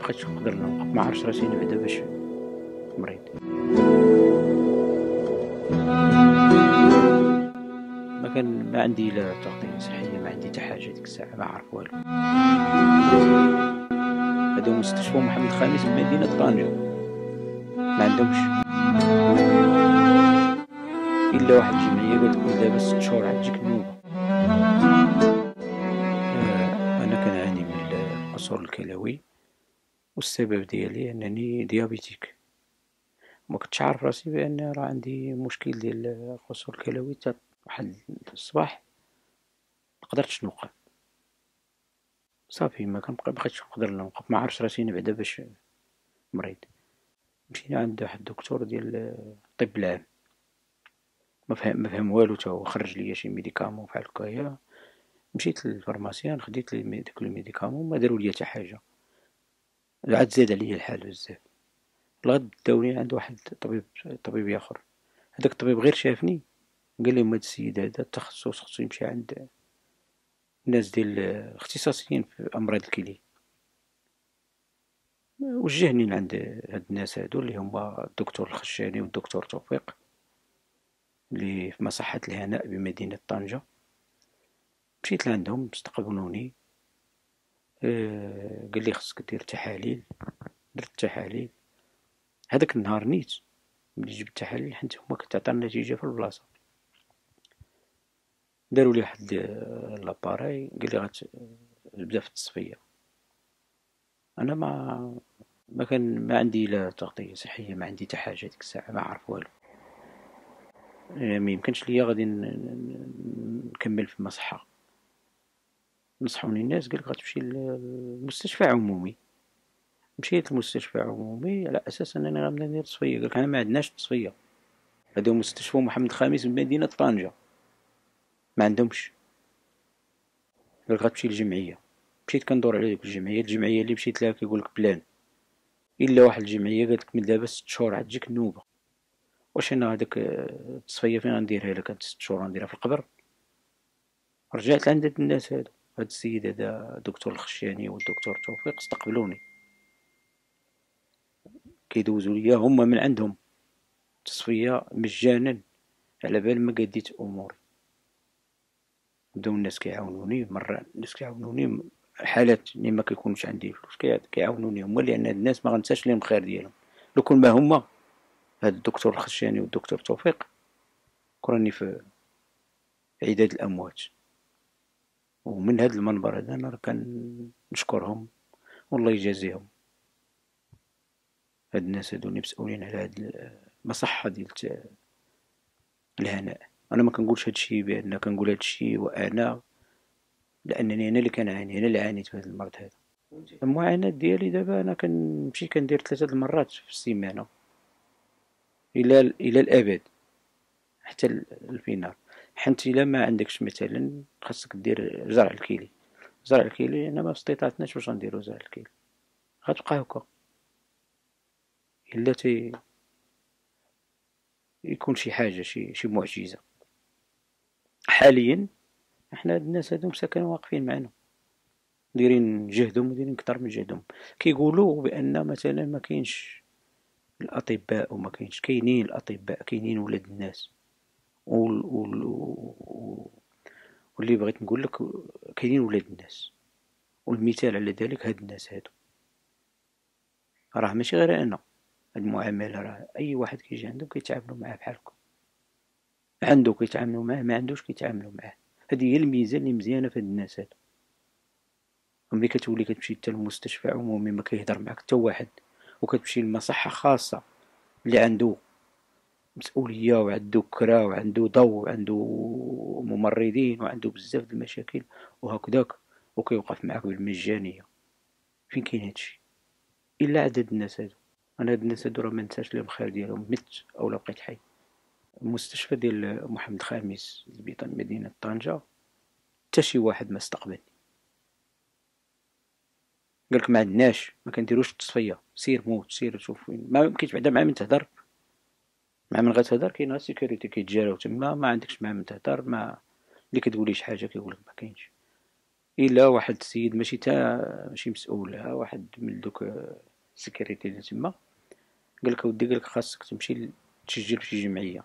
مبقيتش نقدر نوقف، ما عرفتش راسي نبدا باش مريض. ما عندي لا تغطية صحية، ما عندي حتى حاجة ديك الساعة، ما عارف والو. هادو مستشفى محمد الخامس بمدينة طنجة ما عندهمش إلا واحد الجمعية قالت لكم دابا 6 شهور عتجيك النوبة. أنا كنعاني من القصور الكلوي، والسبب ديالي أنني ديابيتيك. ما كنتش عارف راسي بأن راه عندي مشكل ديال القصور الكلوي. حتى واحد الصباح مقدرتش نوقف صافي، ما بقيتش نقدر نوقف، ما عرفتش راسي نبدا باش مريض. مشينا عند واحد الدكتور ديال الطب العام، ما فهم والو، تا هو خرج ليا شي ميديكامون بحال هكايا. مشيت للفارماسيان خديت لي داك الميديكامون، ما داروا ليا حتى حاجه، عاد زاد عليا الحال بزاف. لغد داوني عند واحد طبيب اخر. هذاك الطبيب غير شافني قال لهم هاد السيد هذا التخصص خصو يمشي عند الناس ديال اختصاصيين في امراض الكلى. وجهني عند هاد الناس هادو اللي هما الدكتور الخشاني والدكتور توفيق اللي في مصحة الهناء بمدينة طنجة. مشيت لعندهم استقبلوني. قال لي خصك دير تحاليل. درت التحاليل. هذاك النهار نيت ملي جبت التحاليل حيت هما كتعطى النتيجة في البلاصة. داروا لي واحد لاباراي قال لي غتبدا في التصفية. انا ما عندي لا تغطية صحية، ما عندي حتى حاجة ديك الساعة، ما عارف والو. ما يمكنش ليا غادي نكمل في المصحة. نصحوني الناس قالك غتمشي للمستشفى عمومي. مشيت للمستشفى عمومي على اساس انني غنبدا ندير تصفية. قالك انا ما عندناش تصفية، هذا مستشفى محمد الخامس بمدينة طنجة ما عندهمش. قالك غتمشي للجمعية. مشيت كندور على ديك الجمعية اللي مشيت لها كيقولك بلان، الا واحد الجمعية قالت من دابا 6 شهور عتجيك النوبة. واش انا هذاك التصفية فين غنديرها لك؟ هاد 6 شهور غنديرها في القبر؟ رجعت لعند هاد الناس هادو. هاد السيد هذا الدكتور الخشاني والدكتور توفيق استقبلوني، كيدوزوا ليا هما من عندهم تصفية مجانا على بال ما قديت اموري. بداو الناس كيعاونوني، مرة الناس كيعاونوني حالات اللي ما كيكونش عندي فلوس كيعاونوني هما، لان هاد الناس ما غنساش لهم الخير ديالهم. لو كون ما هما هاد الدكتور الخشاني والدكتور توفيق كراني في عداد الاموات. ومن هاد المنبر هذا انا كنشكرهم والله يجازيهم. هاد الناس هادو اللي مسؤولين على هاد المصحة ديال الهناء. انا ما كنقولش هادشي بان كنقول هادشي وانا لانني انا اللي كنعاني، انا اللي عانيت بهذا المرض هذا. المعاناة ديالي دابا انا كنمشي كندير 3 المرات في السيمانة الى الابد حتى الفينال. حيت الا ما عندكش مثلا خاصك دير زرع الكلي. زرع الكلي انا ما استطعتناش باش نديرو زرع الكلي، غتبقى هكا الا يكون شي حاجة، شي معجزة. حاليا احنا هاد الناس هادو مساكن واقفين معنا دايرين جهدهم ودايرين كتر من جهدهم. كيقولوا بان مثلا ما كاينش الاطباء وما كاينش، كاينين الاطباء، كاينين ولاد الناس واللي بغيت نقول لك كاينين ولاد الناس. والمثال على ذلك هاد الناس هادو راه ماشي غير انا. هاد المعاملة راه اي واحد كيجي عندهم كيتعاملوا معاه بحال هكا، عنده كيتعاملوا معاه، ما عندوش كيتعاملوا معاه. هذه هي الميزه اللي مزيانه في هاد الناس هادو. ملي كتولي كتمشي حتى لمستشفى عمومي ما كيهضر معاك حتى واحد، وكتمشي لمصحة خاصة اللي عنده مسؤولية وعنده كرا وعنده ضو وعنده ممرضين وعنده بزاف د المشاكل وهكذاك، وكيوقف معاك بالمجانية. فين كاين هادشي؟ الا عدد الناس هادو. انا هاد الناس هادو راه ما نساش ليهم الخير ديالهم، مت او لا بقيت حي. المستشفى ديال محمد الخامس مدينة طنجة حتى شي واحد ما استقبلني. قالك ما عندناش، ما كنديروش التصفيه، سير موت، سير شوف وين. ما يمكنش بعدا مع من تهضر، مع من غتهضر كاين غير السيكوريتي كيتجاراو تما، ما عندكش مع من تهضر. ما اللي كتقولي شي حاجه كيقولك ما كاينش. الا واحد السيد ماشي مسؤول، واحد من دوك السيكوريتي اللي تما، قالك اودي قالك خاصك تمشي تسجل فشي جمعيه.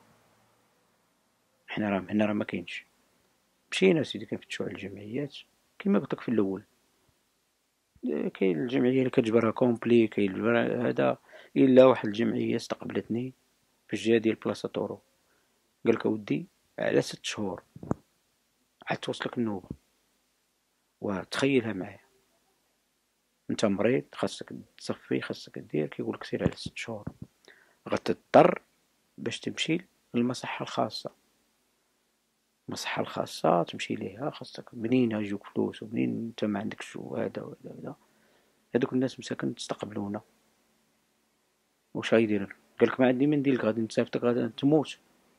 هنا راه ما كاينش. مشينا سيدي كنفتشو على الجمعيات كيما قلت لك في الاول. كاين الجمعيه اللي كتجبرها كومبلي، كاين هذا. الا واحد الجمعيه استقبلتني في الجهه ديال بلاصه طورو، قالك اودي على 6 شهور عاد توصلك النوبه. وتخيلها معايا، انت مريض خاصك تصفي، خاصك دير، كيقولك سير على 6 شهور. غتضطر باش تمشي للمصحة الخاصة. المصحة الخاصة تمشي ليها، خاصك منين يجوك فلوس ومنين انت ما عندكش هذا وهذا وهذا. هادوك الناس مساكن تستقبلونا، واش غيدير؟ قالك ما عندي ما نديرلك، غادي نصيفطك غادي تموت.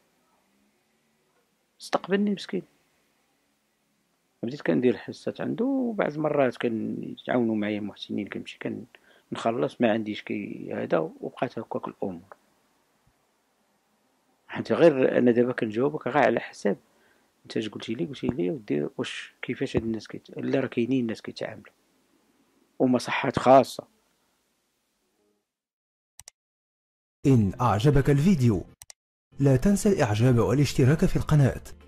استقبلني مسكين، بديت كندير الحصات عنده، وبعض المرات كيتعاونوا معايا محسنين، كنمشي كنخلص ما عنديش هذا، وبقات هكاك الامور. حتى غير انا دابا كنجاوبك غير على حساب انت قلتي لي ودي واش كيفاش هاد الناس لا راه كاينين ناس كيتعاملوا ومصحات خاصة. إن أعجبك الفيديو لا تنسى الإعجاب والاشتراك في القناة.